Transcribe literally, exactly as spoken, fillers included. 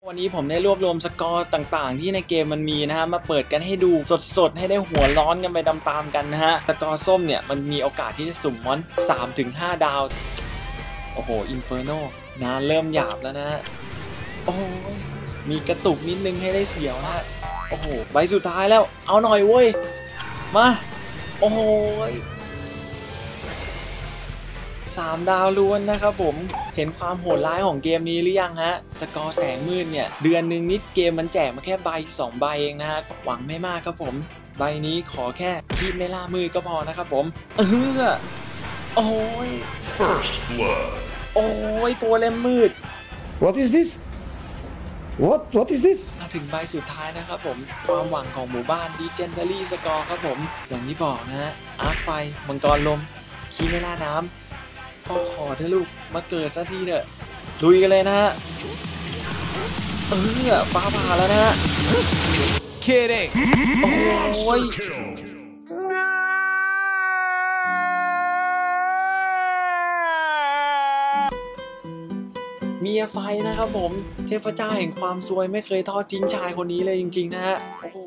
วันนี้ผมได้รวบรวมสกอร์ต่างๆที่ในเกมมันมีนะฮะมาเปิดกันให้ดูสดๆให้ได้หัวร้อนกันไปตามๆกันนะฮะสกอร์ส้มเนี่ยมันมีโอกาสที่จะสุ่มมอน สามถึงห้า ดาวโอ้โหอินเฟอร์โนงานเริ่มหยาบแล้วนะฮะโอ้โหมีกระตุกนิดนึงให้ได้เสียวนะโอ้โหใบสุดท้ายแล้วเอาหน่อยเว้ยมาโอ้โหสามดาวล้วนนะครับผมเห็นความโหดร้ายของเกมนี้หรือยังฮะสกอร์แสงมืดเนี่ยเดือนหนึ่งนิดเกมมันแจกมาแค่ใบสองใบเองนะฮะหวังไม่มากครับผมใบนี้ขอแค่คีบไม่ล่ามืดก็พอนะครับผมเออโอ้ย First blood โอ้ยตัวเล่มมืด What is this? What? What is this? มาถึงใบสุดท้ายนะครับผมความหวังของหมู่บ้านดีเจนเทอรี่สกอร์ครับผมอย่างที่บอกนะฮะอาร์คไฟมังกรลมคีบไม่ล่าน้ำพ่อขอเถอะลูกมาเกิดสักทีเถอะลุยกันเลยนะฮะเออฟ้าผ่าแล้วนะฮะ Kidding โอ้ยเมียไฟนะครับผมเทพเจ้าแห่งความซวยไม่เคยทอดทิ้งชายคนนี้เลยจริงๆนะฮะโอ้โห